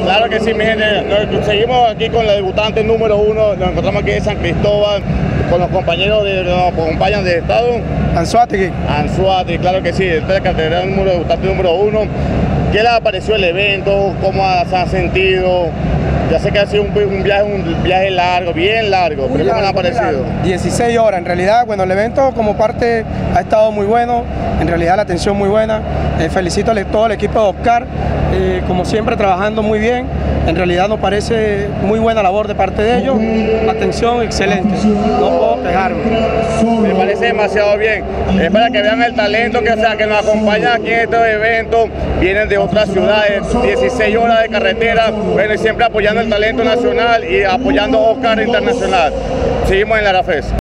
Claro que sí, mi gente. Seguimos aquí con la debutante número 1. Nos encontramos aquí en San Cristóbal con los compañeros que nos acompañan del estado. Anzoátegui. Anzoátegui, claro que sí. Esta es la catedral debutante número 1. ¿Qué les pareció el evento? ¿Cómo se han sentido? Ya sé que ha sido un viaje largo, bien largo, pero ¿cómo les ha parecido? 16 horas, en realidad, bueno, el evento como parte ha estado muy bueno, en realidad la atención muy buena. Felicito a todo el equipo de Oscar, como siempre trabajando muy bien. En realidad nos parece muy buena labor de parte de ellos, atención excelente, no puedo quejarme. Me parece demasiado bien, es para que vean el talento que nos acompaña aquí en estos eventos, vienen de otras ciudades, 16 horas de carretera, bueno, y siempre apoyando el talento nacional y apoyando a Oscar Internacional. Seguimos en la Arafes.